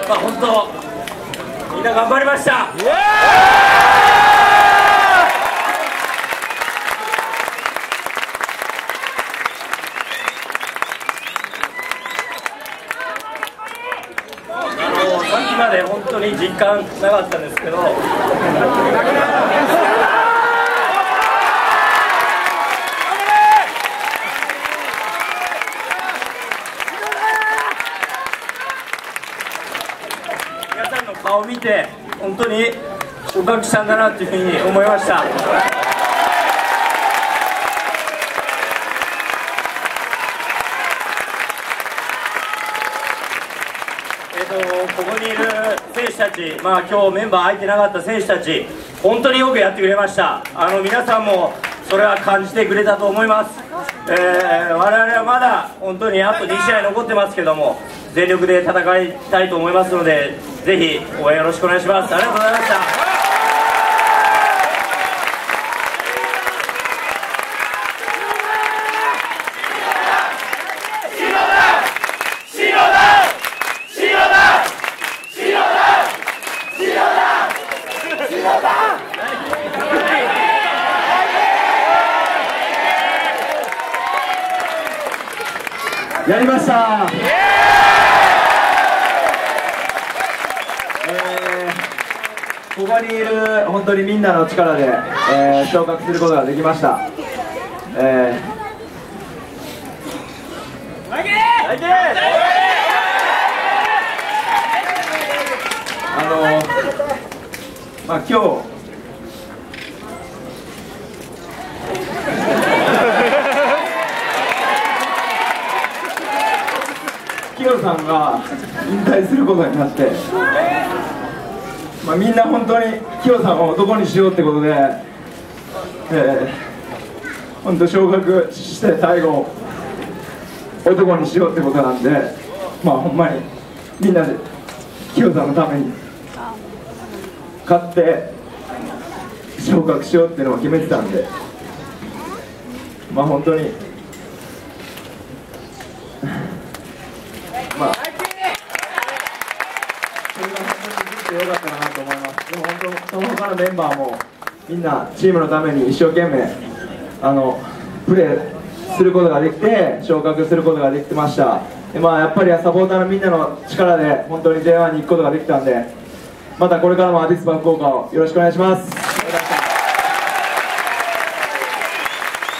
本当みんな頑張りました。さっきまで本当に実感なかったんですけど、皆さんの顔を見て本当に昇格したんだなというふうに思いました。ここにいる選手たち、今日メンバー入ってなかった選手たち、本当によくやってくれました。皆さんもそれは感じてくれたと思います。我々はまだ本当にあと2試合残ってますけども、全力で戦いたいと思いますので、ぜひ応援よろしくお願いします。ありがとうございました。 やりました。ここにいる本当にみんなの力で、昇格することができました。今日キヨさんが引退することになって、みんな本当にキヨさんを男にしようってことで、本当昇格して最後男にしようってことなんで、ほんまにみんなでキヨさんのために勝って昇格しようっていうのを決めてたんで、本当にそれが本当にできてよかったかなと思います。でも本当その他のメンバーもみんなチームのために一生懸命プレーすることができて昇格することができてました。でやっぱりサポーターのみんなの力で本当に J1 に行くことができたんで、またこれからもアディスバ福岡をよろしくお願いします。